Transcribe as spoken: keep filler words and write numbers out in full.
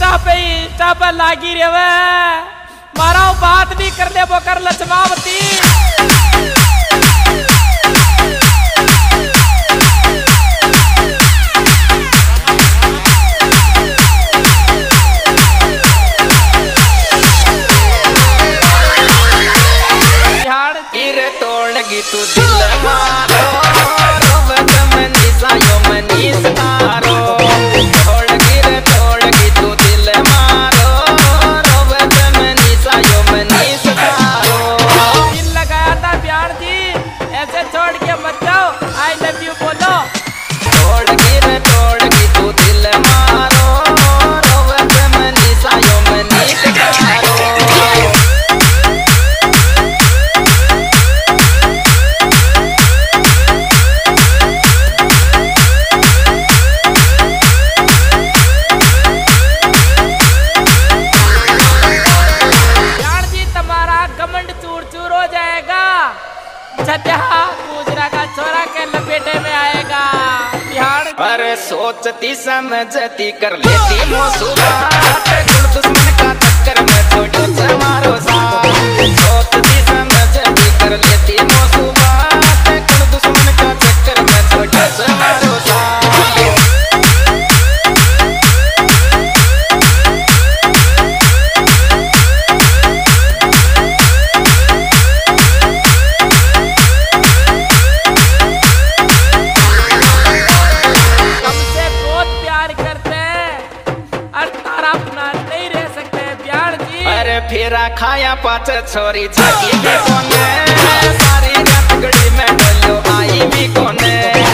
Insta पे Insta पे लागी रेवे मारा बात भी कर ले वो कर लचमावती तू दिल मारो रोवत मनीषा यो मनीष तारो तोड़ गिर तोड़ तू दिल मारो रोवत मनीषा यो मनीष तारो दिल लगाया था प्यार जी ऐसे छोड़ के मत जाओ आई लव यू बोलो तोड़ गिर तोड़ तू दिल मारो रोवत मनीषा यो मनीष तारो गुजरा का छोरा के लपेटे में आएगा बिहार अरे सोचती समझती कर लेती मोसुबात गुड़ दुश्मन का चक्कर में छोटो से मारो साथ सोचती समझती कर लेती मोसुबात गुड़ दुश्मन का चक्कर में छोटो से मारो साथ फेरा खाया पाच छोरी जागी भी कोने सारी रात गड़ी में डलो आई भी कोने